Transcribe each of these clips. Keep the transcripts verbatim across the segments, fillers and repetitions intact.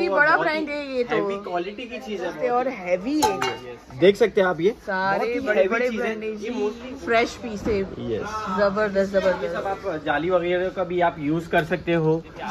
काफी बड़ा ब्रांड है ये, तो हैवी क्वालिटी की चीज है और हैवी है। देख सकते हैं आप, ये सारे बड़े बड़े ब्रांड फ्रेश पीस है, जबरदस्त जबरदस्त। सब आप जाली वगैरह का भी आप यूज कर सकते हो,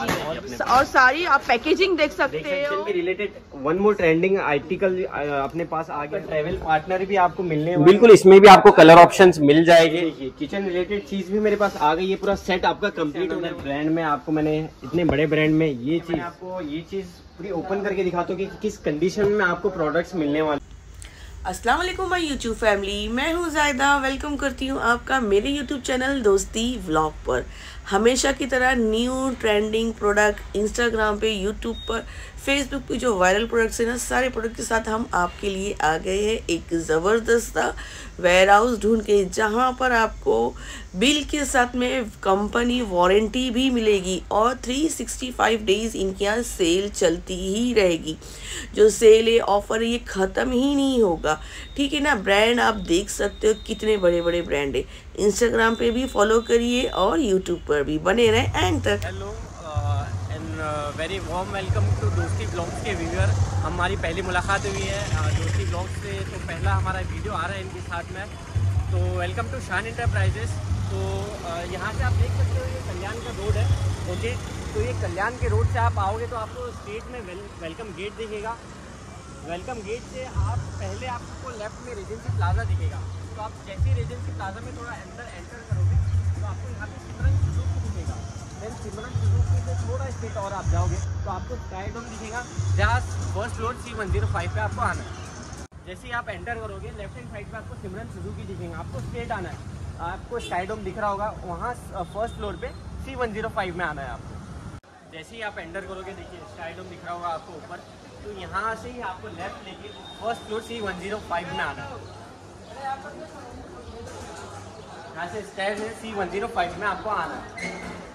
और सारी आप पैकेजिंग देख सकते हो। Related one more trending article अपने पास आ गया, ट्रैवल पार्टनर भी आपको मिलने वाले। बिल्कुल, इसमें भी आपको कलर ऑप्शंस मिल जाएंगे। किचन रिलेटेड चीज भी मेरे पास आ गई है, पूरा सेट आपका कंप्लीट होना है। ब्रांड में आपको मैंने इतने बड़े ब्रांड में ये चीज आपको ये चीज पूरी ओपन करके दिखाता हूँ कि किस कंडीशन में आपको प्रोडक्ट्स मिलने वाले। अस्सलाम वालेकुम माय यूट्यूब फैमिली, मैं हूँ जायदा। वेलकम करती हूँ आपका मेरे यूट्यूब चैनल दोस्ती व्लॉग पर। हमेशा की तरह न्यू ट्रेंडिंग प्रोडक्ट इंस्टाग्राम पे, यूट्यूब पर, फेसबुक पे जो वायरल प्रोडक्ट्स हैं ना, सारे प्रोडक्ट के साथ हम आपके लिए आ गए हैं एक ज़बरदस्त वेयर हाउस ढूंढ के, जहाँ पर आपको बिल के साथ में कंपनी वारंटी भी मिलेगी और तीन सौ पैंसठ डेज इनके यहाँ सेल चलती ही रहेगी। जो सेल है, ऑफर है, ये ख़त्म ही नहीं होगा, ठीक है ना। ब्रांड आप देख सकते हो कितने बड़े बड़े ब्रांड है। इंस्टाग्राम पे भी फॉलो करिए और यूट्यूब पर भी बने रहें एंड तक। Hello and very warm welcome to Dosti blogs के व्यूअर। हमारी पहली मुलाकात हुई है uh, दोस्ती ब्लॉग्स से, तो पहला हमारा वीडियो आ रहा है इनके साथ में। तो वेलकम टू शान इंटरप्राइजेस। तो uh, यहाँ से आप देख सकते हो ये कल्याण का रोड है, ओके। तो ये कल्याण के रोड से आप आओगे तो आपको स्ट्रेट में वेल, वेलकम गेट दिखेगा। वेलकम गेट से आप पहले आपको लेफ्ट में रेजेंसी प्लाजा दिखेगा। तो आप जैसे रेजेंसी प्लाजा में थोड़ा अंदर एंटर करोगे तो आपको यहाँ पे सिमरन सुजुकी दिखेगा। देन सिमरन सुजुकी से थोड़ा स्ट्रेट और आप जाओगे तो आपको स्काई डोम दिखेगा, जहाँ first floor C one zero five पे आपको आना है। जैसे ही आप एंटर करोगे लेफ्ट हैंड साइड पे आपको सिमरन सुजुकी दिखेगा, आपको स्ट्रेट आना है। आपको स्काई डोम दिख रहा होगा, वहाँ फर्स्ट फ्लोर पे सी वन जीरो फाइव में आना है आपको। जैसे ही आप एंटर करोगे, देखिए स्काई डोम दिख रहा होगा आपको ऊपर, तो यहाँ से ही आपको लेफ्ट लेके first floor C one zero five में आना है। यहाँ से स्टेयर है सी वन जीरो फाइव में आपको आना है।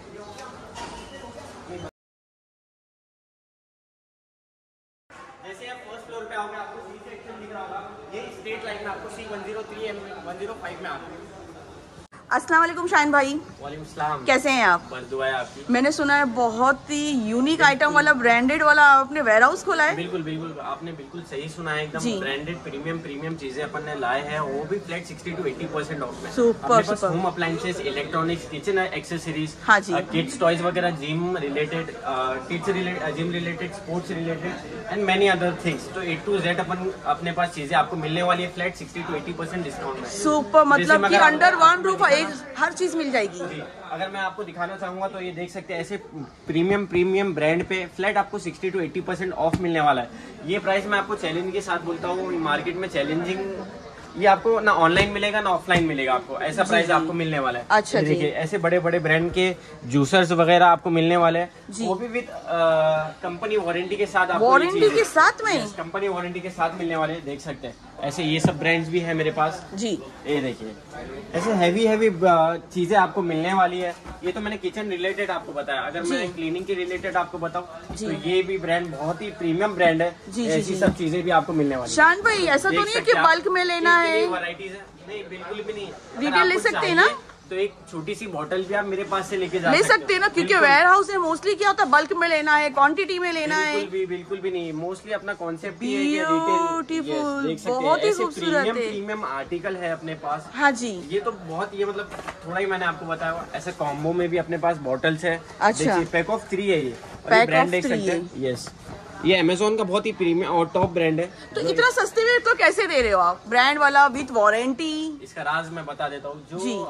जैसे आप फर्स्ट फ्लोर पे आओगे आपको सी सेक्शन दिख रहा होगा, ये स्ट्रेट लाइन में आपको C one zero three M one zero five में आना है। अस्सलाम वालेकुम शाहीन भाई। वालेकुम सलाम। कैसे हैं आप? बस दुआ है आपकी। मैंने सुना है बहुत ही यूनिक आइटम वाला, ब्रांडेड वाला आपने वेयर हाउस खोला है। बिल्कुल बिल्कुल, आपने बिल्कुल सही सुना है, एकदम ब्रांडेड प्रीमियम प्रीमियम चीजें अपन ने लाए हैं, वो भी flat sixty to eighty percent off में। Super super. Home appliances, electronics, kitchen accessories, हाँ जी, किड्स टॉयज वगैरह, gym related, kids related, gym related, sports related and many other things. तो ए टू जेड अपन अपने पास चीजें आपको मिलने वाली है flat sixty to eighty percent discount में। सुपर, मतलब कि अंडर वन रूफ हर चीज मिल जाएगी। जी, अगर मैं आपको दिखाना चाहूंगा तो ये देख सकते हैं, ऐसे प्रीमियम प्रीमियम ब्रांड पे फ्लैट आपको sixty to eighty percent off मिलने वाला है। ये प्राइस मैं आपको चैलेंज के साथ बोलता हूँ, मार्केट में चैलेंजिंग ये आपको ना ऑनलाइन मिलेगा ना ऑफलाइन मिलेगा, आपको ऐसा प्राइस आपको मिलने वाला है। अच्छा, देखिए ऐसे बड़े बड़े ब्रांड के जूसर्स वगैरह आपको मिलने वाले हैं, वो भी विद कंपनी वारंटी के साथ। वारंटी के साथ में कंपनी वारंटी के साथ मिलने वाले, देख सकते हैं। ऐसे ये सब ब्रांड्स भी है मेरे पास जी। ये देखिए ऐसे हैवी हैवी चीजें आपको मिलने वाली है। ये तो मैंने किचन रिलेटेड आपको बताया। अगर मैं क्लीनिंग के रिलेटेड आपको बताऊं तो ये भी ब्रांड बहुत ही प्रीमियम ब्रांड है। ऐसी सब चीजें भी आपको मिलने वाली है। शान भाई, ऐसा तो नहीं है कि बल्क में लेना है? वैरायटीज है, नहीं बिल्कुल भी नहीं। रिटेल ले सकते हैं ना? तो एक छोटी सी बोतल भी आप मेरे पास से लेके जा ले सकते हैं ना, क्योंकि वेयर हाउस में मोस्टली क्या होता है, बल्क में लेना है, क्वांटिटी में लेना है। बिल्कुल भी बिल्कुल भी नहीं, मोस्टली अपना कॉन्सेप्ट ही है कि ब्यूटीफुल, देख सकते हैं बहुत ही ऐसे खूबसूरत प्रीमियम है। प्रीमियम आर्टिकल है अपने पास। हाँ जी, ये तो बहुत, ये मतलब थोड़ा ही मैंने आपको बताया। ऐसे कॉम्बो में भी अपने पास बॉटल्स है। अच्छा, पैक ऑफ थ्री है ये, ब्रांड देख सकते हैं। यस, ये अमेज़न का बहुत ही प्रीमियम और टॉप ब्रांड है। तो इतना सस्ते में तो कैसे दे रहे हो आप? ब्रांड वाला विद वारंटी। इसका राज मैं बता देता हूँ। जो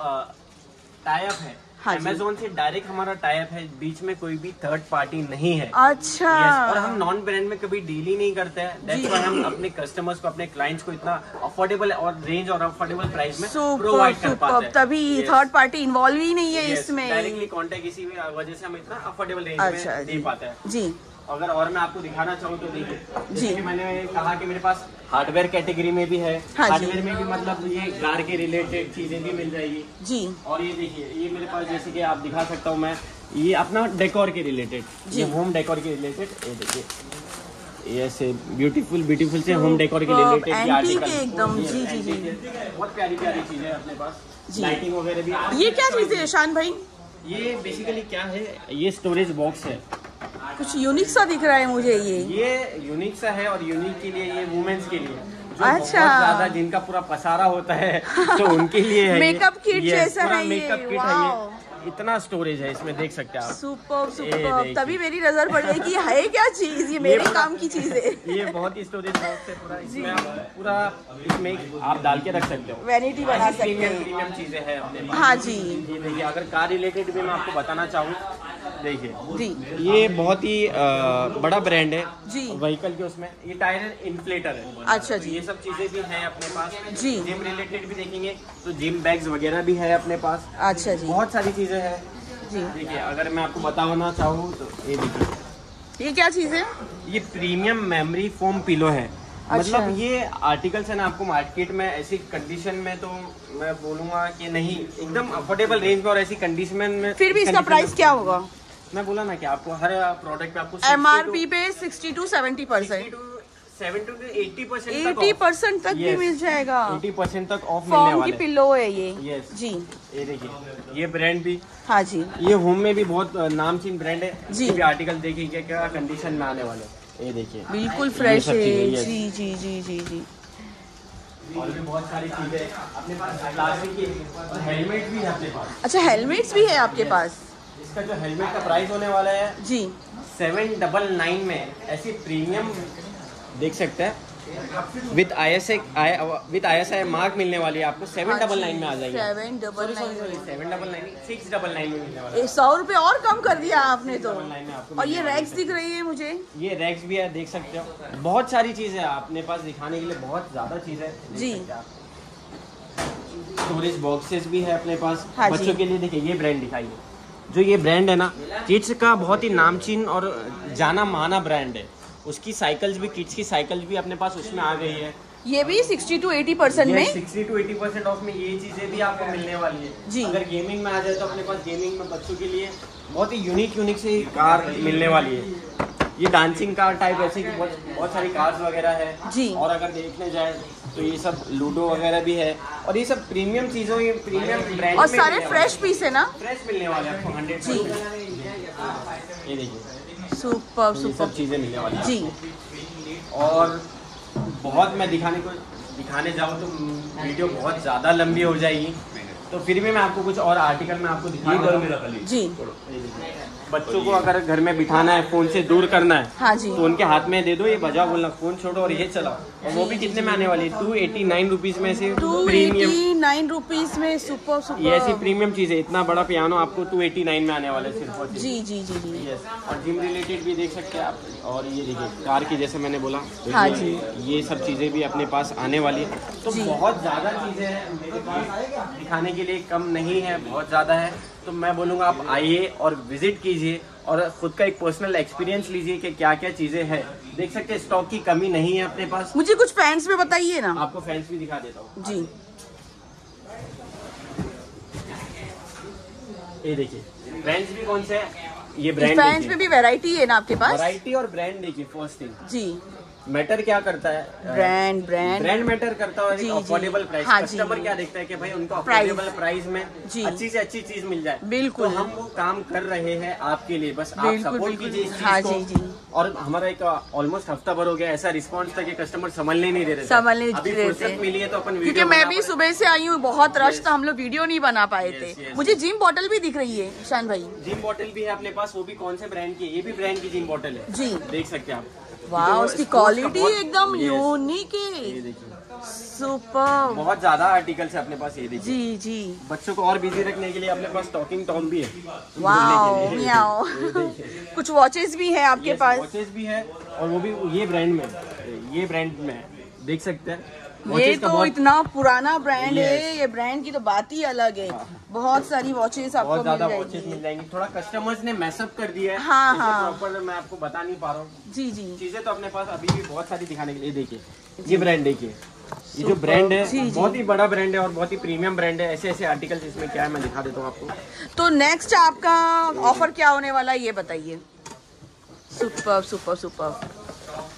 टाइप है हाँ अमेज़न से डायरेक्ट हमारा टाइप है, बीच में कोई भी थर्ड पार्टी नहीं है। अच्छा। yes, और हम नॉन ब्रांड में कभी डील ही नहीं करते हैं। दैट्स व्हाई हम अपने कस्टमर्स को, अपने क्लाइंट्स को इतना अफोर्डेबल और रेंज और अफोर्डेबल प्राइस में प्रोवाइड कर पाते हैं। तभी थर्ड पार्टी इन्वॉल्व ही नहीं है इसमें। डायरेक्टली कॉन्टेक्ट इसी वजह से हम इतना अफोर्डेबल रेंज में दे पाते हैं जी। अगर और मैं आपको दिखाना चाहूँ तो देखिए, जैसे मैंने कहा कि मेरे पास हार्डवेयर कैटेगरी में भी है। हाँ हार्डवेयर में भी मतलब ये कार के रिलेटेड चीजें भी मिल जाएगी जी। और ये देखिए, ये मेरे पास जैसे कि आप दिखा सकता हूँ मैं, ये अपना डेकोर के रिलेटेड, ये होम डेकोर के रिलेटेड, ये देखिए ये ऐसे ब्यूटीफुल ब्यूटीफुल से होम डेकोर के रिलेटेड आर्टिकल एकदम। जी जी जी, बहुत प्यारी प्यारी चीजें है अपने पास। लाइटिंग वगैरह भी। ये क्या चीज है शान भाई? ये बेसिकली क्या है, ये स्टोरेज बॉक्स है। कुछ यूनिक सा दिख रहा है मुझे ये ये यूनिक सा है और यूनिक के लिए ये वुमेन्स के लिए जो अच्छा। बहुत ज्यादा जिनका पूरा पसारा होता है तो उनके लिए है। मेकअप किट ये जैसा पूरा है ये, मेकअप किट है ये। इतना स्टोरेज है इसमें, देख सकते हैं आप। सुपर सुपर, देखिए। तभी मेरी नजर पड़ गई कि है क्या चीज, ये मेरे काम की चीज है। ये बहुत ही स्टोरेज बॉक्स है पूरा, इसमें आप पूरा इसमें आप डाल के रख सकते हो, वैनिटी बना सकते प्रीमियम हैं। प्रीमियम चीजें हैं अपने पास। हाँ जी ये देखिए, अगर कार रिलेटेड भी मैं आपको बताना चाहूँ, देखिए जी ये बहुत ही अ, बड़ा ब्रांड है जी। व्हीकल के, उसमें ये टायर इन्फ्लेटर है। अच्छा जी। तो ये सब चीजें भी हैं अपने पास जी। जिम रिलेटेड भी देखेंगे तो जिम बैग्स वगैरह भी है अपने पास, अच्छा जी बहुत सारी चीजें हैं। जी। देखिए, अगर मैं आपको बताना चाहूँ तो ये देखिए, ये क्या चीज है? ये प्रीमियम मेमोरी फोम पिलो है। अच्छा। मतलब ये आर्टिकल्स है ना, आपको मार्केट में ऐसी कंडीशन में तो मैं बोलूँगा कि नहीं, एकदम अफोर्डेबल रेंज में और ऐसी कंडीशन में। फिर भी इसका प्राइस क्या होगा? मैं बोला ना कि आपको हर प्रोडक्ट पे आपको एम आर पी पे sixty to seventy percent seventy to eighty percent eighty percent तक भी मिल जाएगा। एटी परसेंट तक ऑफ मिलने फॉर्म की वाले हैं। पिल्लो है ये। Yes। जी ये देखिए, ये ब्रांड भी, हाँ जी ये होम में भी बहुत नामचीन ब्रांड है। जी। इसके भी आर्टिकल देखिए क्या क्या कंडीशन में आने वाले हैं। ये देखिए, बिल्कुल फ्रेश सब है। चीजें, yes। जी जी जी जी जी और भी बहुत सारी चीजें अपने पास, प्लास्टिक की हेलमेट भी है अपने पास। अच्छा, हेलमेट्स भी है आपके पास? इसका जो हेलमेट का प्राइस होने वाला है जी सेवन डबल नाइन में, ऐसी प्रीमियम देख सकते हैं with I S with I S I mark मिलने वाली है आपको। सेवन डबल नाइन में आ जाएगी। Seven double nine seven double nine six double nine में मिलने वाला है। सौ रुपए और कम कर दिया आपने तो। नाइन में आपको और ये मिलने वाली रैक्स दिख रही है मुझे। है। ये रैक्स भी है, देख सकते हो। बहुत सारी चीजें हैं अपने पास दिखाने के लिए, बहुत ज्यादा चीजें हैं। जी। स्टोरेज बॉक्सेस भी है अपने पास। हाँ जी। बच्चों के लिए देखिए, ये ब्रांड दिखाइए, जो ये ब्रांड है ना, किड्स का बहुत ही नामचीन और जाना माना ब्रांड है। उसकी साइकिल्स भी, किड्स की साइकिल्स भी अपने पास उसमें आ गई है। ये भी सिक्सटी टू एटी परसेंट में। Sixty to eighty percent off में ये चीजें भी आपको मिलने वाली है। जी। अगर गेमिंग में आ जाए तो अपने पास गेमिंग में बच्चों के लिए बहुत ही यूनिक यूनिक सी कार मिलने वाली है। ये डांसिंग कार टाइप ऐसे की बहुत बहुत सारी कार्स वगैरह है। जी। और अगर देखने जाए तो ये सब लूडो वगैरह भी है, और ये सब प्रीमियम चीजों, ये प्रीमियम ब्रांड और सारे फ्रेश पीस है ना? फ्रेश मिलने वाले हैं आपको हंड्रेड। जी। ये देखिए, सुपर ये सब सुपर चीजें मिलने वाली हैं। जी। और बहुत मैं दिखाने को दिखाने जाऊँ तो वीडियो बहुत ज़्यादा लंबी हो जाएगी, तो फिर भी मैं आपको कुछ और आर्टिकल में आपको दिखा जी। बच्चों को अगर घर में बिठाना है, फोन से दूर करना है, हाँ जी। तो उनके हाथ में दे दो, ये बजाओ बोलना, फोन छोड़ो और ये चलाओ। और वो भी कितने में आने वाली है? टू एटी नाइन रुपीज में से to premium, eighty nine rupees में। Super super. ये ऐसी प्रीमियम चीज है। इतना बड़ा पियानो आपको टू एटी नाइन में आने वाला है सिर्फ और सिर्फ। जी जी जी जी यस। और जिम रिलेटेड भी देख सकते हैं आप। और ये देखिए, कार की, जैसे मैंने बोला, हाँ ये- जी। ये सब चीजें भी अपने पास आने वाली है। तो जी। बहुत ज्यादा चीजें हैं मेरे पास दिखाने के लिए, कम नहीं है, बहुत ज्यादा है। तो मैं बोलूँगा आप आइए और विजिट कीजिए और खुद का एक पर्सनल एक्सपीरियंस लीजिए कि क्या क्या चीजें हैं। देख सकते हैं, स्टॉक की कमी नहीं है अपने पास। मुझे कुछ फैंस में बताइए ना। आपको फैंस भी दिखा देता हूँ। जी। ये देखिए, ब्रांड्स भी कौन से हैं? ये ब्रांड फैंस में भी वैरायटी है ना आपके पास? वैरायटी और ब्रांड देखिए। फर्स्ट थिंग, जी। मैटर क्या करता है? ब्रांड ब्रांड ब्रांड मैटर करता है, जी, जी। Affordable price. हाँ जी। कस्टमर क्या देखता है कि भाई उनको प्राइस। अफोर्डेबल प्राइस में जी। अच्छी से अच्छी चीज मिल जाए। बिल्कुल। तो हम वो काम कर रहे हैं आपके लिए, बस आप बिल्कुल, सपोर्ट बिल्कुल। कीजिए इस चीज हाँ को। जी, जी। और हमारा एक ऑलमोस्ट हफ्ता भर हो गया, ऐसा रिस्पॉन्स था कि कस्टमर संभलने नहीं दे रहे थे। संभलने नहीं अभी दे रहे फुर्सत थे। मिली है तो अपन क्योंकि वीडियो मैं बना भी पाए। सुबह से आई हूँ, बहुत रश था, हम लोग वीडियो नहीं बना पाए Yes, थे। yes, मुझे yes। जिम बॉटल भी दिख रही है शान भाई। जिम बॉटल भी है अपने पास, वो भी कौन से ब्रांड की है? ये भी ब्रांड की जिम बॉटल है। जी। देख सकते हैं आप। वाह, क्योंकि वो उसकी sports का क्वालिटी बहुत- एकदम Yes। यूनिक ये है। देखिए, सुपर। बहुत ज्यादा आर्टिकल्स है अपने पास। ये देखिए, जी जी। बच्चों को और बिजी रखने के लिए अपने पास टॉकिंग टॉम भी है। वाओ बोलने के लिए। म्याओ। ये देखिए। कुछ वॉचेस भी है आपके Yes, पास? वॉचेस भी है, और वो भी ये ब्रांड में, ये ब्रांड में देख सकते हैं। ये Watches का तो बहुत- इतना पुराना ब्रांड है, Yes। ये ब्रांड की तो बात ही अलग है। बहुत सारी वॉचेस आपको बहुत मिल ज्यादा वॉचेस मिल जाएगी। जाएंगी। थोड़ा कस्टमर्स ने मैसअप कर दिया है। हाँ, इसे हाँ। प्रॉपर मैं आपको बता नहीं पा रहा हूँ। जी जी। चीजें तो अपने पास अभी भी बहुत सारी दिखाने के लिए। देखिए, ये ब्रांड देखिए, ये जो ब्रांड है जी, जी। बहुत ही बड़ा ब्रांड है और बहुत ही प्रीमियम ब्रांड है। ऐसे ऐसे आर्टिकल्स इसमें क्या है मैं दिखा देता हूँ आपको। तो नेक्स्ट आपका ऑफर क्या होने वाला है ये बताइए। Super super super.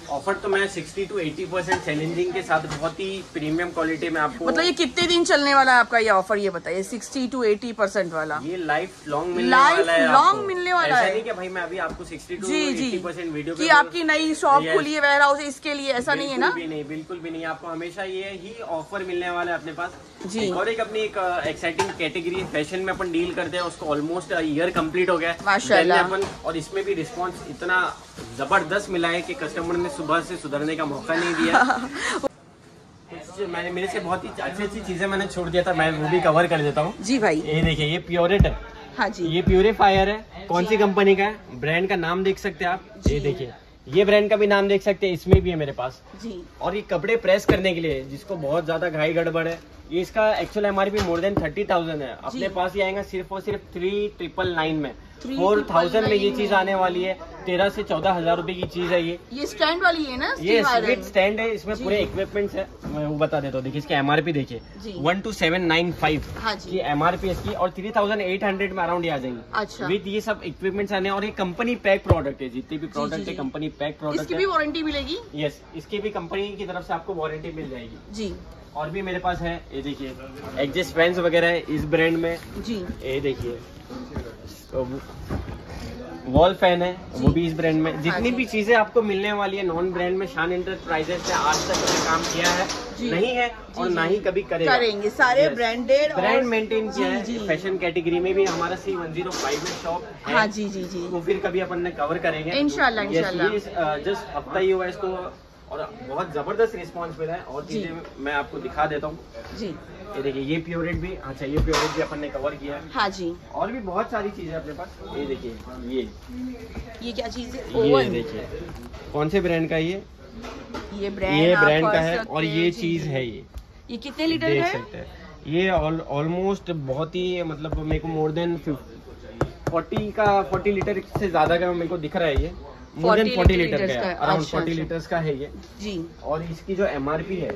ऑफर तो मैं sixty to eighty percent challenging के साथ बहुत ही प्रीमियम क्वालिटी में आपको। मतलब ये कितने दिन चलने वाला है आपका ये ऑफर, ये बताइए? सिक्सटी टू एटी परसेंट वाला ये लाइफ लॉन्ग मिलने लाइफ वाला है, लॉन्ग मिलने वाला ऐसा है। नहीं कि भाई मैं अभी आपको सिक्सटी टू जी जी एटी परसेंट वीडियो कि आपकी नई शॉप खुली है वेयर हाउस इसके लिए, ऐसा नहीं है ना? भी नहीं, बिल्कुल भी नहीं। आपको हमेशा ये ही ऑफर मिलने वाला है अपने पास जी। और एक अपनी एक एक्साइटिंग कैटेगरी फैशन में अपन डील करते हैं, उसको ऑलमोस्ट ईयर कंप्लीट हो गया है माशाल्लाह। अपन, और इसमें भी रिस्पांस इतना जबरदस्त मिला है कि कस्टमर ने सुबह से सुधरने का मौका नहीं दिया। कुछ मैंने मेरे से बहुत ही अच्छी अच्छी चीजें मैंने छोड़ दिया था, मैं वो भी कवर कर देता हूँ। जी भाई, ये देखिए, ये प्योरेट है। हाँ जी, ये प्यूरीफायर है। कौन सी कंपनी का है, ब्रांड का नाम देख सकते हैं आप। ये देखिए, ये ब्रांड का भी नाम देख सकते हैं, इसमें भी है मेरे पास जी। और ये कपड़े प्रेस करने के लिए जिसको बहुत ज्यादा घाई गड़बड़ है, ये इसका actual MRP more than thirty thousand है, अपने पास ये आएगा सिर्फ और सिर्फ थ्री ट्रिपल नाइन में। फोर थाउजेंड में ये चीज आने वाली है। तेरह से चौदह हजार रूपए की चीज है ये। ये स्टैंड वाली है ना? ये विद स्टैंड है, इसमें पूरे इक्विपमेंट्स है, मैं वो बता देता हूँ। देखिए इसकी एमआरपी देखिए one two seven nine five की एमआरपी इसकी, और थ्री थाउजेंड एट हंड्रेड में अराउंड आ जाएंगी। अच्छा। विद ये सब इक्विपमेंट्स आने, और ये कंपनी पैक प्रोडक्ट है, जितने भी प्रोडक्ट है कंपनी पैक प्रोडक्ट है। इसकी भी वारंटी मिलेगी? यस, इसकी भी कंपनी की तरफ से आपको वारंटी मिल जाएगी जी। और भी मेरे पास है, ये देखिए एडजस्ट फैंस वगैरह है इस ब्रांड में जी। ये देखिए वॉल फैन है, वो भी इस ब्रांड में। जितनी भी चीजें आपको मिलने वाली है नॉन ब्रांड में, शान एंटरप्राइजेज से आज तक कभी काम किया है नहीं है और ना ही कभी करेगा। करेंगे सारे ब्रांडेड ब्रांड मेंटेन किया है। फैशन कैटेगरी में भी हमारा सी वन जीरो फाइव में शॉप है। हाँ जी जी जी। वो फिर कभी अपन ने कवर करेंगे इंशाल्लाह इंशाल्लाह। जस्ट हफ्ता ही हुआ इसको और बहुत जबरदस्त रिस्पांस मिला है। और चीजें मैं आपको दिखा देता हूँ जी। ये देखिए, ये प्योरेट भी, अच्छा ये प्योरेट भी अपन ने कवर किया है। हाँ जी। और भी बहुत सारी चीजें अपने पास। ये देखिए, ये ये क्या चीज है? ये देखिए, कौन से ब्रांड का ये ये ब्रांड ये ब्रांड का है और ये चीज है। ये ये कितने लीटर देख है? सकते हैं, ये ऑलमोस्ट बहुत ही मतलब मेरे को मोर देन फोर्टी का फोर्टी लीटर से ज्यादा का मेरे को दिख रहा है। ये मोर देन फोर्टी लीटर का है, अराउंड फोर्टी लीटर्स का है ये जी। और इसकी जो एमआरपी है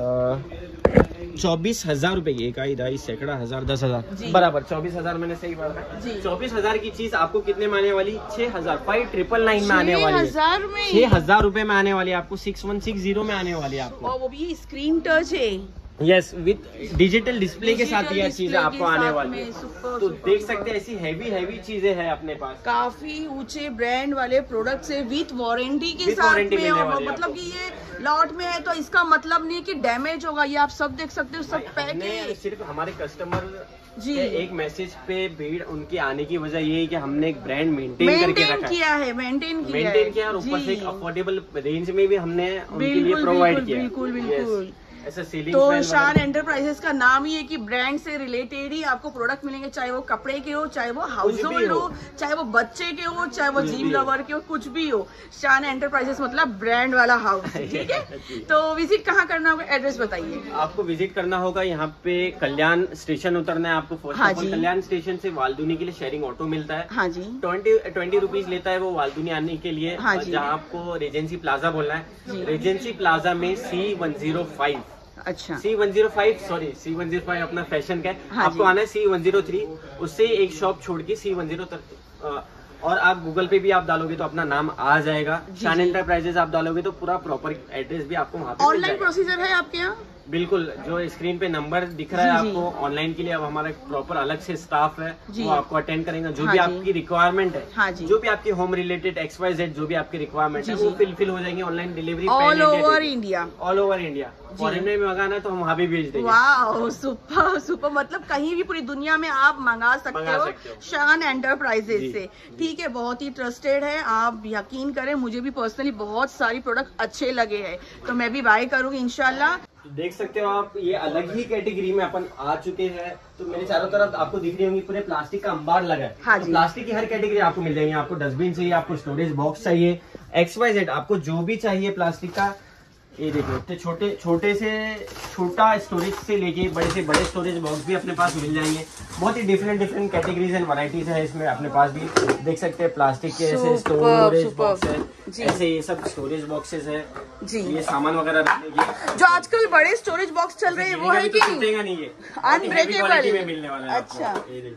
चौबीस हजार रूपए की, इकाई ढाई सैकड़ा हजार दस हजार बराबर चौबीस हजार मैंने सही बात है। चौबीस हजार की चीज आपको कितने में आने वाली? छह हजार फाइव ट्रिपल नाइन में आने वाली है। छह हजार रूपए में आने वाली है आपको, सिक्स वन सिक्स जीरो में आने वाली है आपको। और वो भी स्क्रीन टच है। यस, विद डिजिटल डिस्प्ले के साथ यह चीजें आपको आने वाली है। तो देख सकते हैं ऐसी हैवी हैवी चीजें हैं अपने पास। काफी ऊंचे ब्रांड वाले प्रोडक्ट से विथ वारंटी के साथ में, और मतलब कि ये लॉट में है तो इसका मतलब नहीं कि डैमेज होगा। ये आप सब देख सकते हो, सब पैक है। सिर्फ हमारे कस्टमर जी एक मैसेज पे भीड़ उनकी आने की वजह ये है कि हमने एक ब्रांड मेंटेन करके रखा किया है, मेंटेन किया है, मेंटेन किया और ऊपर से एक अफोर्डेबल रेंज में भी हमने उनके लिए प्रोवाइड किया। बिल्कुल बिल्कुल। ऐसा सेलिंग तो शान एंटरप्राइजेस का नाम ही है कि ब्रांड से रिलेटेड ही आपको प्रोडक्ट मिलेंगे, चाहे वो कपड़े के हो, चाहे वो हाउस होल्ड हो, चाहे वो बच्चे के हो, चाहे वो जिम लवर के हो, कुछ भी हो। शान एंटरप्राइजेस मतलब ब्रांड वाला हाउस, ठीक है। तो विजिट कहाँ करना होगा, एड्रेस बताइए। आपको विजिट करना होगा यहाँ पे कल्याण स्टेशन उतरना है आपको। First of all Kalyan station से वालदुनी के लिए शेयरिंग ऑटो मिलता है। हाँ जी। ट्वेंटी ट्वेंटी रुपीज लेता है वो वालदुनी आने के लिए। हाँ जी। जहाँ आपको रेजेंसी प्लाजा बोलना है, रेजेंसी प्लाजा में सी वन जीरो फाइव अच्छा C one zero five sorry C one zero five अपना फैशन का है। हाँ आपको आना है सी वन जीरो थ्री, उससे एक शॉप छोड़ के सी वन जीरो तक, और आप गूगल पे भी आप डालोगे तो अपना नाम आ जाएगा। शान एंटरप्राइजेस आप डालोगे तो पूरा प्रॉपर एड्रेस भी आपको वहाँ पे। ऑनलाइन प्रोसीजर है आपके यहाँ? बिल्कुल, जो स्क्रीन पे नंबर दिख रहा है आपको ऑनलाइन के लिए, अब हमारा प्रॉपर अलग से स्टाफ है, वो आपको अटेंड करेंगे। जो भी आपकी रिक्वायरमेंट है, हाँ जो भी आपकी home related X Y Z जो भी आपकी रिक्वायरमेंट है, वो फिलफिल हो जाएंगी। Online delivery all over India, all over India. Foreigner में मंगाना है तो हम वहाँ भी भेज देंगे। वाह, सुपर सुपर, मतलब कहीं भी पूरी दुनिया में आप मंगा सकते, मंगा हो, सकते हो शान एंटरप्राइजेस से, ठीक है। बहुत ही ट्रस्टेड है, आप यकीन करें, मुझे भी पर्सनली बहुत सारी प्रोडक्ट अच्छे लगे हैं, तो मैं भी बाय करूंगी इंशाल्लाह। देख सकते हो आप, ये अलग ही कैटेगरी में अपन आ चुके हैं। तो मेरे चारों तरफ आपको दिख रही होंगी पूरे प्लास्टिक का अंबार लगा है। हाँ तो प्लास्टिक की हर कैटेगरी आपको मिल जाएगी। आपको डस्टबिन चाहिए, आपको स्टोरेज बॉक्स चाहिए, एक्स वाई जेड, आपको जो भी चाहिए प्लास्टिक का। ये देखो, तो छोटे छोटे से छोटा स्टोरेज से लेके बड़े से बड़े स्टोरेज बॉक्स भी अपने पास मिल जाएंगे। बहुत ही different different categories and varieties है इसमें अपने पास भी। देख सकते हैं प्लास्टिक के ऐसे स्टोरेज बॉक्स है, ऐसे ये सब स्टोरेज बॉक्सेस है जी। ये सामान वगैरह रखने की जो आजकल बड़े स्टोरेज बॉक्स चल रहे हैं वो है कि नहीं? ये अनब्रेकेबल में मिलने वाला है। अच्छा, ये देखिए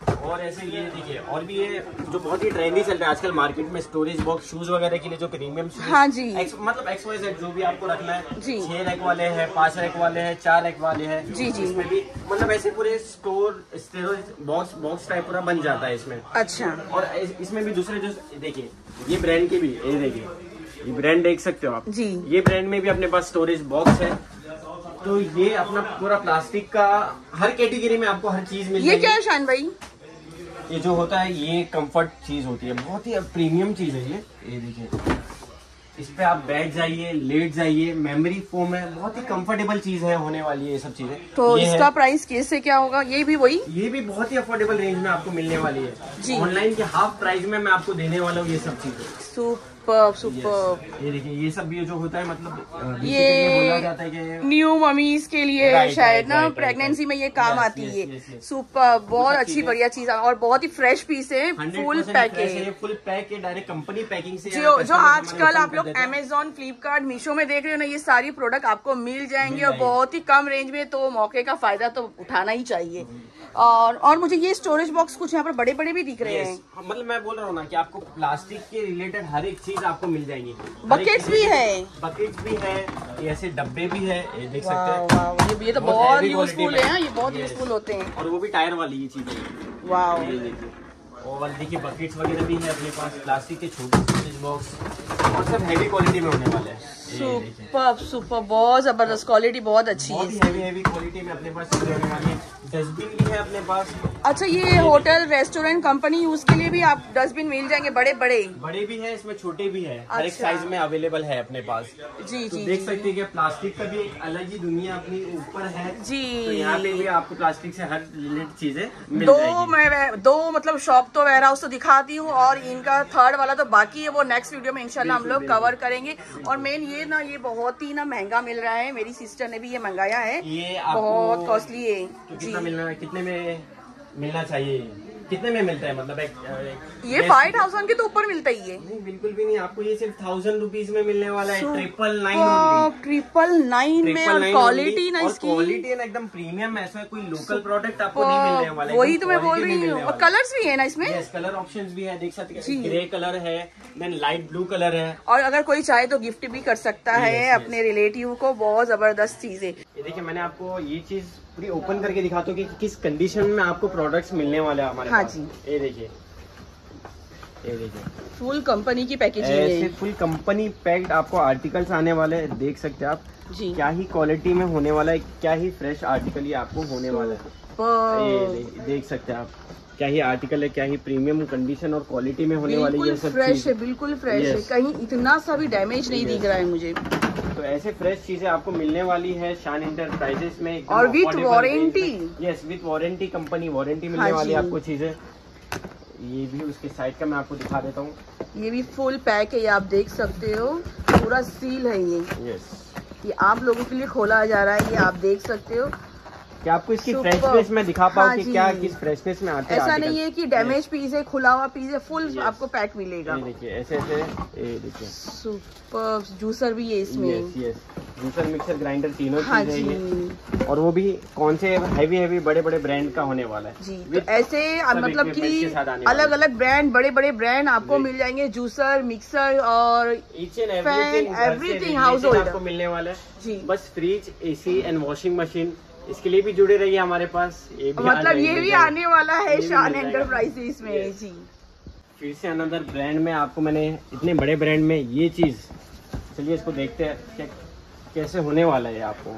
और ऐसे ये देखिए, और भी ये जो बहुत ही ट्रेंडी चल रहा है आजकल मार्केट में, स्टोरेज बॉक्स शूज वगैरह के लिए जो प्रीमियम शूज, हाँ जी, एक्स, मतलब एक्स वाई जेड जो भी आपको रखना है जी, छह रैक वाले हैं, पांच रैक वाले हैं, चार रैक वाले हैं जी जी, इसमें भी मतलब ऐसे पूरे store storage box box type पूरा बन जाता है इसमें। अच्छा, और इसमें भी दूसरे जो देखिए ये ब्रांड के भी, ये देखिए ये ब्रांड देख सकते हो आप जी, ये ब्रांड में भी अपने पास स्टोरेज बॉक्स है। तो ये अपना पूरा प्लास्टिक का हर कैटेगरी में आपको हर चीज मिल ये क्या है शान भाई? ये जो होता है ये कंफर्ट चीज होती है, बहुत ही प्रीमियम चीज है ये। ये देखिए इस पे आप बैठ जाइए, लेट जाइए, मेमोरी फोम है, बहुत ही कंफर्टेबल चीज है होने वाली है ये सब चीजें। तो इसका प्राइस कैसे क्या होगा? ये भी वही, ये भी बहुत ही अफोर्डेबल रेंज में आपको मिलने वाली है। ऑनलाइन के हाफ प्राइस में मैं आपको देने वाला हूँ ये सब चीजें। Super super. ये देखिए ये सब भी जो होता है मतलब ये बोला जाता है कि न्यू ममीज के लिए right, शायद right, ना right, प्रेगनेंसी right, में ये काम yes, आती yes, है। yes, yes. सुपर, बहुत अच्छी बढ़िया चीज है और बहुत ही फ्रेश पीस है, फुल पैक है, फुल पैक है, डायरेक्ट कंपनी पैकिंग से। जो जो आजकल आप लोग अमेजोन, फ्लिपकार्ट, मीशो में देख रहे हो ना, ये सारी प्रोडक्ट आपको मिल जाएंगे और बहुत ही कम रेंज में। तो मौके का फायदा तो उठाना ही चाहिए। और और मुझे ये स्टोरेज बॉक्स कुछ यहाँ पर बड़े बड़े भी दिख रहे हैं। मतलब मैं बोल रहा हूँ ना कि आपको प्लास्टिक के रिलेटेड हर एक चीज आपको मिल जाएगी। बकेट्स भी है, बकेट्स भी है, ऐसे डब्बे भी है, ये देख सकते वाह, हैं। वाह, ये, ये तो बहुत बहुत heavy यूजफुल quality है, में। ये बहुत Yes. यूजफुल होते हैं। और वो भी टायर वाली ये चीजें। वाह, ये देखिए, और देखिए बकेट्स वगैरह भी है अपने पास, प्लास्टिक के छोटे स्टोरेज बॉक्स, और सब हैवी क्वालिटी में होने वाले हैं। सुपर सुपर, बहुत जबरदस्त क्वालिटी, बहुत अच्छी बहुत है। ही हैवी हैवी क्वालिटी में अपने पास चीजें होने वाली है। डस्टबिन भी है अपने पास। अच्छा, ये होटल, रेस्टोरेंट, कंपनी यूज के लिए भी आप डस्टबिन मिल जाएंगे, बड़े बड़े बड़े भी है, इसमें छोटे भी है, हर एक अच्छा। साइज में अवेलेबल है अपने पास। जी तो जी देख जी, सकते हैं कि प्लास्टिक का भी एक अलग ही दुनिया अपनी ऊपर है जी। तो यहाँ पे भी आपको प्लास्टिक से हर रिलेटेड चीजें मिल दो जाएगी। मैं दो मतलब शॉप तो वेयर हाउस तो दिखाती हूँ और इनका थर्ड वाला तो बाकी है, वो नेक्स्ट वीडियो में इंशाल्लाह हम लोग कवर करेंगे। और मेन ये ना, ये बहुत ही ना महंगा मिल रहा है, मेरी सिस्टर ने भी ये मंगाया है, ये आपको बहुत कॉस्टली है। तो जी, कितना मिलना है, कितने में मिलना चाहिए, कितने में मिलता है? मतलब एक, एक ये फाइव थाउजेंड के तो ऊपर मिलता ही है। नहीं, बिल्कुल भी नहीं, आपको ये सिर्फ थाउजेंड रुपीज में मिलने वाला है। ट्रिपल नाइन ट्रिपल नाइन में, और क्वालिटी ना इसकी, क्वालिटी ना एकदम प्रीमियम, ऐसा कोई लोकल प्रोडक्ट आपको नहीं मिलने वाला है। वही तो मैं बोल रही हूँ। और कलर्स भी है ना इसमें? यस, कलर ऑप्शंस भी है, देख सकते हैं। ग्रे कलर है, देन लाइट ब्लू कलर है, और अगर कोई चाहे तो गिफ्ट भी कर सकता है yes, अपने yes. रिलेटिव को। बहुत जबरदस्त चीज है ये। देखिए मैंने आपको ये चीज पूरी ओपन करके दिखाता हूँ कि किस कंडीशन में आपको प्रोडक्ट्स मिलने वाले हैं हमारे हाँ पास। जी, ये देखिए, ये देखिए फुल कंपनी की पैकेजिंग ऐसे है। फुल कंपनी पैक्ड आपको आर्टिकल्स आने वाले हैं, देख सकते हैं आप जी, क्या ही क्वालिटी में होने वाला है, क्या ही फ्रेश आर्टिकल ये आपको होने वाला है। ये दे, देख सकते हैं आप क्या ही आर्टिकल है, क्या ही प्रीमियम कंडीशन और क्वालिटी में होने वाली ये सब फ्रेश चीज है, बिल्कुल फ्रेश है, Yes. कहीं इतना सा भी डैमेज नहीं दिख रहा है मुझे। तो ऐसे फ्रेश चीजें आपको मिलने वाली है शान इंटरप्राइजेस में, एकदम और विथ affordable वारंटी। range में। Yes, with warranty, company warranty मिलने हाँ वाली है जी। आपको चीजें। ये भी उसके साइड का मैं आपको दिखा देता हूँ। ये भी फुल पैक है, ये आप देख सकते हो, पूरा सील है ये। यस, ये आप लोगों के लिए खोला जा रहा है, ये आप देख सकते हो। क्या आपको इसकी Super. फ्रेशनेस में दिखा पाऊँ हाँ कि जी। क्या किस फ्रेशनेस में आते हैं ऐसा article? नहीं है कि डैमेज पीस है, खुला हुआ पीस है, फुल Yes. आपको पैक मिलेगा। ये देखिए ऐसे ऐसे, ये देखिए सुपर, जूसर भी है इसमें। Yes yes, juicer mixer grinder तीनों हाँ चीजें जी ये, और वो भी कौन से हैवी हैवी बड़े बड़े ब्रैंड का होने वाला है जी। तो With ऐसे मतलब equipments के कि साथ आने अलग वाले। अलग ब्रांड, बड़े बड़े ब्रांड आपको जी। मिल जाएंगे, जूसर, मिक्सर और each and Fan, everything everything household आपको मिलने वाला है। जी। बस fridge, AC and washing machine, इसके लिए भी जुड़े रहिए हमारे पास। ये भी मतलब ये भी आने वाला है ये भी शान मिल जाएगा। एंटरप्राइजेस में। Yes. जी, फिर से अनदर ब्रांड में आपको मैंने इतने बड़े ब्रांड में ये चीज, चलिए इसको देखते हैं कि कैसे होने वाला है आपको।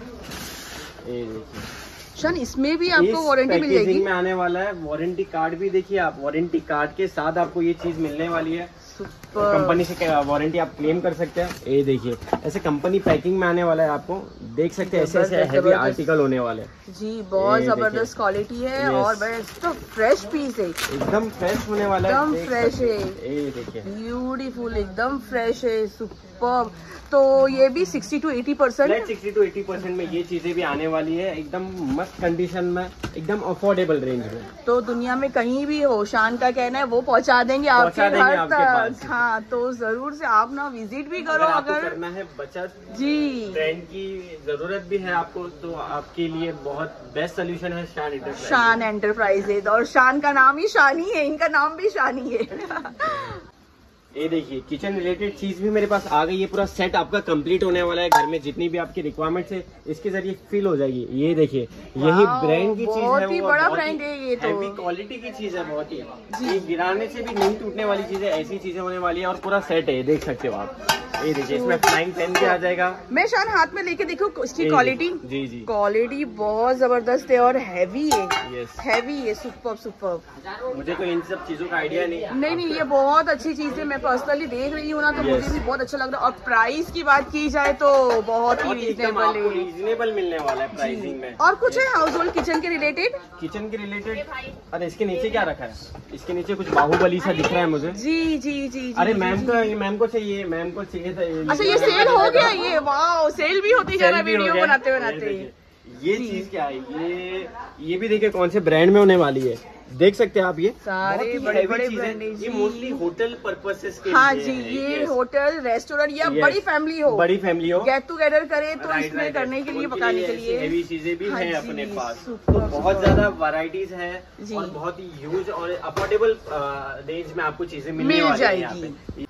ये देखिए, शान इसमें भी आपको इस वारंटी मिल पैकेजिंग जाएगी। में आने वाला है, वारंटी कार्ड भी देखिए आप, वारंटी कार्ड के साथ आपको ये चीज मिलने वाली है। सुपर, कंपनी से वारंटी आप क्लेम कर सकते हैं। ये देखिए ऐसे कंपनी पैकिंग में आने वाला है, आपको देख सकते हैं ऐसे ऐसे जबरदस्त, हैवी जबरदस्त। आर्टिकल होने वाले हैं। जी, बहुत ये जबरदस्त क्वालिटी है। Yes. और बेस्ट तो फ्रेश पीस है, एकदम फ्रेश होने वाला है, एकदम देख फ्रेश सकते है, हैं। ये देखिए ब्यूटीफुल, एकदम फ्रेश है, सुपर। तो ये भी sixty to eighty percent sixty to eighty percent में ये चीजें भी आने वाली है, एकदम मस्त कंडीशन में, एकदम अफोर्डेबल रेंज में। तो दुनिया में कहीं भी हो, शान का कहना है वो पहुंचा देंगे आपके पहुंचा देंगे घर आपके तक। पास। हाँ हाँ, तो जरूर से आप ना विजिट भी करो। अगर, अगर करना है बचत जी, ट्रेंड की जरूरत भी है आपको, तो आपके लिए बहुत बेस्ट सोल्यूशन है शान एंटरप्राइज। शान एंटरप्राइजेज, और शान का नाम ही शानी है, इनका नाम भी शानी है। ये देखिए किचन रिलेटेड चीज भी मेरे पास आ गई है। पूरा सेट आपका कंप्लीट होने वाला है। घर में जितनी भी आपकी रिक्वायरमेंट्स है इसके जरिए फिल हो जाएगी। ये देखिए यही ब्रांड की चीज है, बहुत ही बड़ा ब्रांड है ये, तो हैवी क्वालिटी की चीज है बहुत ही। ये गिराने से भी नहीं टूटने वाली चीज है, ऐसी चीजें होने वाली है। और पूरा सेट है, देख सकते हो आप। ये देखिए इसमें फ्लाइंग पेन भी आ जाएगा। मैं शान हाथ में लेके देखो इसकी क्वालिटी। जी जी, क्वालिटी बहुत जबरदस्त है और हैवी है। यस, हैवी है, सुपर सुपर। मुझे तो इन सब चीजों का आइडिया नहीं। नहीं नहीं, ये बहुत अच्छी चीज है। मैं पर्सनली देख रही हूँ ना, तो मुझे भी बहुत अच्छा लग रहा है। और प्राइस की बात की जाए तो बहुत ही रीजनेबल है, रीजनेबल मिलने वाला है प्राइसिंग में। और कुछ है हाउस होल्ड किचन के रिलेटेड? किचन के रिलेटेड, अरे इसके नीचे क्या रखा है? इसके नीचे कुछ बाहुबली सा दिख रहा है मुझे। जी जी जी, अरे मैम को, मैम को चाहिए, मैम को चाहिए था। अच्छा, ये सेल हो गया ये? वाह, सेल भी होती जा रहा है वीडियो बनाते बनाते। ये चीज क्या है? ये ये भी देखिए कौन से ब्रांड में होने वाली है, देख सकते हैं आप। ये सारे बड़े बड़े ब्रांड, ये मोस्टली होटल पर्पसेस के हाँ लिए जी, है। ये होटल रेस्टोरेंट या बड़ी फैमिली हो, बड़ी फैमिली हो, गेट टुगेदर करे तो राइट, इसमें राइट, करने के लिए, उनके पकाने के लिए हेवी चीजें भी हाँ हैं जी, अपने पास। सुपर, तो बहुत सुपर। ज्यादा वैरायटीज है जी। और बहुत ही ह्यूज और अफोर्डेबल रेंज में आपको चीजें मिलने मिल वाली हैं यहाँ जाएगी। पे।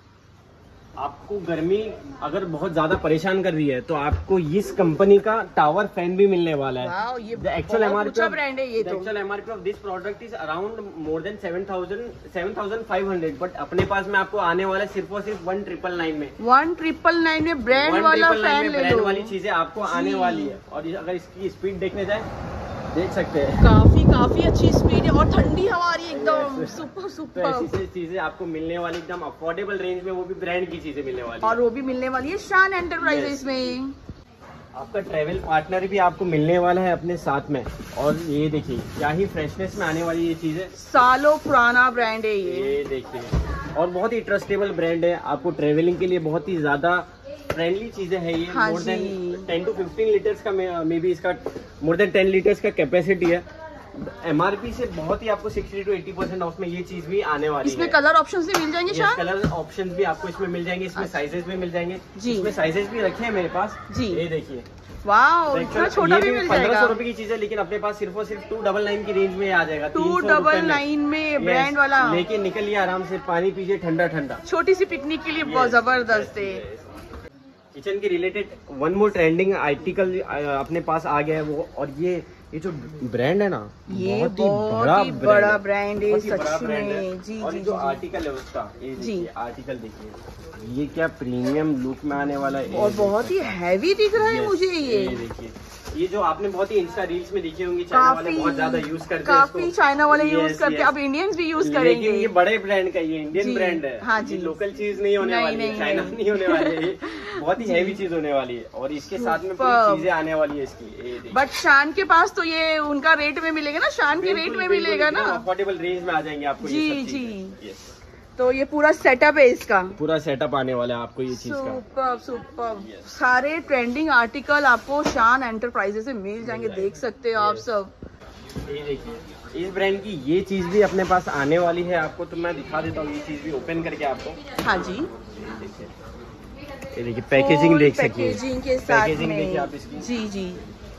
आपको गर्मी अगर बहुत ज्यादा परेशान कर रही है तो आपको इस कंपनी का टावर फैन भी मिलने वाला है। वाओ, ये एक्चुअल बहुत ऊंचा ब्रांड है ये तो। Actual MRP of this product is around more than seven thousand seven thousand five hundred, but अपने पास में आपको आने वाला है सिर्फ और सिर्फ वन ट्रिपल नाइन में। वन ट्रिपल नाइन में ब्रांड वन वाला ट्रिपल नाइन फैन में ले ब्रांड लो। वाली चीजें आपको आने वाली है। और ये- अगर इसकी स्पीड देखने जाए, देख सकते हैं काफी काफी अच्छी स्पीड है और ठंडी हवा आ रही है एकदम। सुपर तो सुपर। ऐसी ऐसी चीजें आपको मिलने वाली एकदम अफोर्डेबल रेंज में, वो भी ब्रांड की चीजें मिलने वाली और वो भी मिलने वाली है शान एंटरप्राइजेस में। आपका ट्रैवल पार्टनर भी आपको मिलने वाला है अपने साथ में। और ये देखिए क्या ही फ्रेशनेस में आने वाली ये चीजें, सालों पुराना ब्रांड है ये। ये देखिए और बहुत ही ट्रस्टेबल ब्रांड है। आपको ट्रेवलिंग के लिए बहुत ही ज्यादा फ्रेंडली चीजें है ये। हाँ मोर देन जी। टेन टू फिफ्टीन लीटर्स का मे बी इसका मोर देन टेन लीटर्स का कैपेसिटी है। एमआरपी से बहुत ही आपको sixty to eighty percent off में ये चीज भी आने वाली इसमें है। कलर ऑप्शंस भी मिल जाएंगे शान? कलर ऑप्शंस भी आपको इसमें मिल जाएंगे। इसमें साइजेस भी मिल जाएंगे जी। इसमें साइजेस भी रखे हैं मेरे पास जी। ये देखिए। वाओ, इतना छोटा भी मिल पंद्रह जाएगा। सौ रुपए की चीज है, लेकिन अपने पास सिर्फ और सिर्फ टू डबल नाइन की रेंज में आ जाएगा। टू डबल नाइन में ब्रांड वाला लेके निकलिए आराम से, पानी पीजिए ठंडा ठंडा। छोटी सी पिकनिक के लिए बहुत जबरदस्त है। किचन के related one more trending article अपने पास आ गया है वो। और ये ये जो ब्रांड है ना, ये बहुत ही बहुत बड़ा ही बड़ा ब्रांड है बहुत ही बड़ा सच ब्रांड में। है। जी और जी ये जो जी। आर्टिकल है उसका, ये जी। देखिए आर्टिकल देखिए, ये क्या प्रीमियम लुक में आने वाला है। और बहुत ही हैवी दिख रहा है मुझे ये। ये देखिए, ये जो आपने बहुत ही इंस्टा रील्स में देखे होंगे, चाइना वाले बहुत ज्यादा यूज करते हैं काफी इसको। चाइना वाले यूज Yes, करते हैं, yes. अब इंडियंस भी यूज लेकिन करेंगे। ये बड़े ब्रांड का, ये इंडियन जी, ब्रांड है। हाँ जी। ये लोकल चीज नहीं होने नहीं, वाली है, नहीं, चाइना नहीं। नहीं होने वाली है। ये बहुत ही हैवी चीज होने वाली है। और इसके साथ में पूरी Superb. चीजें आने वाली है इसकी। ये देखिए। बट शान के पास तो ये उनका रेट में मिलेगा ना, शान के रेट में मिलेगा ना। अफोर्डेबल रेंज में आ जाएंगे आपको जी, ये सब जी। चीजें। Yes. तो ये पूरा सेटअप है इसका। पूरा सेटअप आने वाला है आपको ये चीज का। Super super. सारे ट्रेंडिंग आर्टिकल आपको शान एंटरप्राइजेस से मिल जाएंगे, देख सकते हो आप सब। ये देखिए इस ब्रांड की ये चीज भी अपने पास आने वाली है आपको, तो मैं दिखा देता हूँ ये चीज भी ओपन करके आपको। हाँ जी, देखिए ये देखिए पैकेजिंग देख सकते हैं। पैकेजिंग के साथ पैकेजिंग देखिए आप में। इसकी। जी जी।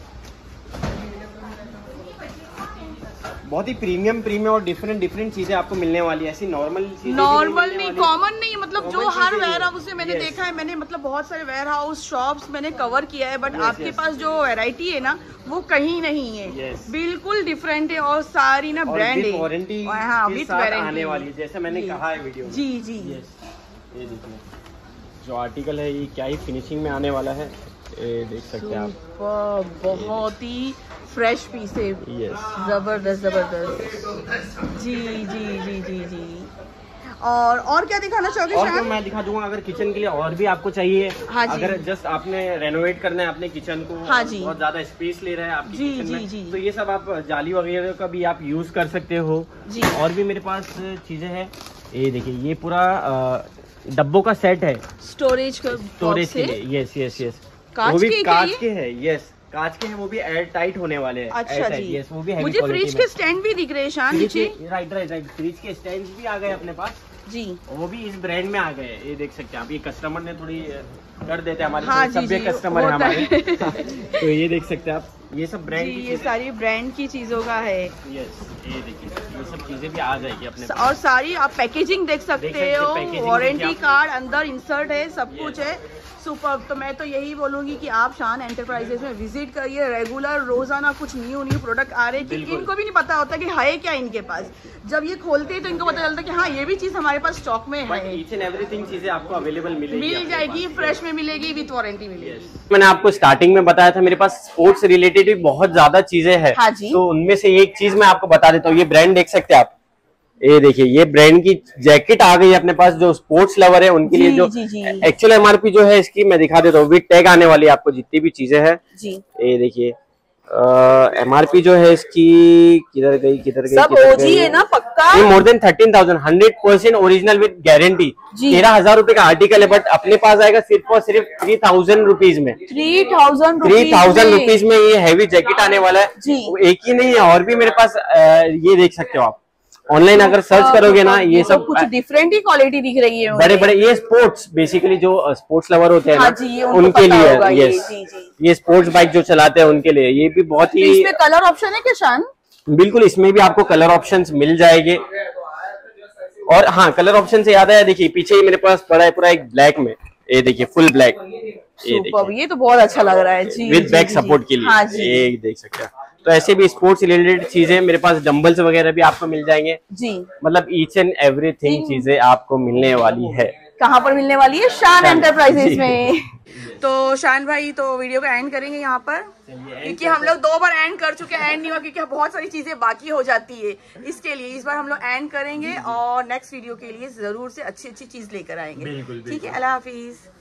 बहुत ही प्रीमियम प्रीमियम और डिफरेंट डिफरेंट चीजें आपको मिलने वाली है। ऐसी नॉर्मल चीजें नॉर्मल नहीं, कॉमन नहीं, मतलब जो Common हर चीजें वेयर नहीं। हाउस से मैंने Yes. देखा है, मैंने मतलब बहुत सारे वेयर हाउस शॉप्स मैंने कवर किया है, बट Yes, आपके yes. पास जो वैरायटी है ना वो कहीं नहीं है। Yes. बिल्कुल डिफरेंट है और सारी ना ब्रांड है। वारंटी हाँ, के विद साथ वारंटी आने वाली है, जैसा मैंने जी। कहा है वीडियो में। जी जी। Yes. ये देखिए जो आर्टिकल है ये क्या ही फिनिशिंग में आने वाला है, ये देख सकते हैं आप। सुपर, बहुत ही फ्रेश पीस है। यस जबरदस्त जबरदस्त। जी जी जी जी जी। और और क्या दिखाना चाहोगे और तो शान? मैं दिखा दूंगा, अगर किचन के लिए और भी आपको चाहिए। हाँ जी। अगर जस्ट आपने रेनोवेट करना है अपने किचन को, हाँ जी। बहुत ज्यादा स्पेस ले रहा है आपकी जी, किचन जी, में, जी। तो ये सब आप जाली वगैरह का भी आप यूज कर सकते हो। जी। और भी मेरे पास चीजें हैं, ये देखिए ये पूरा अ, डब्बों का सेट है स्टोरेज का स्टोरेज बॉक्स के है। लिए। यस यस यस, कांच वो भी के क्या कांच ये? के है। यस कांच के हैं, वो भी एयर टाइट होने वाले हैं। अच्छा airtight, जी। yes, वो भी heavy मुझे quality फ्रिज में। के स्टैंड भी दिख रहे हैं शान फ्रिज नीचे। के राइट राइट राइट फ्रिज के स्टैंड भी आ गए अपने पास। जी, वो भी इस ब्रांड में आ गए हैं। ये देख सकते हैं आप, ये कस्टमर ने थोड़ी कर देते हैं हमारे, हाँ, जी, सभ्य जी, कस्टमर है होता हमारे। तो ये देख सकते हैं आप, ये सब ब्रांड जी, की ये चीजें। सारी ब्रांड की चीजों का है। यस, ये देखिए, ये सब चीजें भी आ जाएगी अपने पास। और सारी आप पैकेजिंग देख सकते देख सकते हैं, हो, पैकेजिंग वारंटी देखिए आप। कार्ड अंदर इंसर्ट है, सब Yes. कुछ है। सुपर। तो मैं तो यही बोलूंगी कि आप शान एंटरप्राइजेस में विजिट करिए। रेगुलर रोजाना कुछ न्यू न्यू प्रोडक्ट आ रहे हैं कि बिल्कुल। इनको भी नहीं पता होता कि है क्या इनके पास। जब ये खोलते हैं तो इनको पता चलता है कि हाँ, ये भी चीज हमारे पास स्टॉक में है। ईच एंड एवरीथिंग चीजें आपको अवेलेबल मिलेगी, मिल अपने जाएगी, पास। फ्रेश में मिलेगी, विथ वारंटी मिलेगी। Yes. मैंने आपको स्टार्टिंग में बताया था मेरे पास स्पोर्ट्स रिलेटेड भी बहुत ज्यादा चीजें हैं। हाँ जी। तो उनमें से एक चीज मैं आपको बता देता हूँ। ये ब्रांड देख सकते हैं आप, ये देखिए, ये ब्रांड की जैकेट आ गई है अपने पास, जो स्पोर्ट्स लवर है उनके जी, लिए। जो जी, जी। एक्चुअल एमआरपी जो है इसकी मैं दिखा देता हूँ, विद टैग आने वाली है आपको जितनी भी चीजें हैं। जी, ये देखिए, एमआरपी जो है इसकी किधर गई किधर गई सब किधर ओजी गई? है ना, पक्का। ये more than thirteen thousand, hundred percent original with guarantee. जी। तेरह हजार रुपए का आर्टिकल है, बट अपने पास आएगा सिर्फ और सिर्फ थ्री थाउजेंड रुपीज में। Three thousand three thousand rupees में ये हैवी जैकेट आने वाला है। जी। वो एक ही नहीं है, और भी मेरे पास अ, ये देख सकते हो आप, ऑनलाइन अगर सर्च करोगे ना, ये तो सब कुछ डिफरेंट ही क्वालिटी दिख रही है। बड़े बड़े, ये स्पोर्ट्स बेसिकली जो स्पोर्ट्स लवर होते हैं हाँ ना, जी, ये उनको उनके पता लिए होगा ये, यस, जी, जी। ये स्पोर्ट्स बाइक जो चलाते हैं उनके लिए ये भी बहुत तो ही इसमें कलर ऑप्शन है क्या शान? बिल्कुल, इसमें भी आपको कलर ऑप्शंस मिल जाएंगे। और हाँ, कलर ऑप्शन से याद आया, देखिए पीछे ही मेरे पास पड़ा है पूरा एक ब्लैक में, ये देखिए फुल ब्लैक, ये सुपर, देखिए ये तो बहुत अच्छा लग रहा है जी। विद जी, बैक जी, सपोर्ट जी। के लिए। हाँ जी, ये देख सकते हैं। तो ऐसे भी स्पोर्ट्स रिलेटेड चीजें मेरे पास, डंबल्स वगैरह भी आपको मिल जाएंगे। जी। मतलब ईच एंड एवरीथिंग चीजें आपको मिलने वाली है। कहाँ पर मिलने वाली है? शान शान, एंटरप्राइजेस जी। में। तो शान भाई, तो वीडियो को एंड करेंगे यहाँ पर, क्योंकि हम लोग दो बार एंड कर चुके हैं, एंड नहीं हुआ क्योंकि बहुत सारी चीजें बाकी हो जाती है। इसके लिए इस बार हम लोग एंड करेंगे और नेक्स्ट वीडियो के लिए जरूर से अच्छी अच्छी चीज लेकर आएंगे। ठीक है, अल्लाह हाफिज।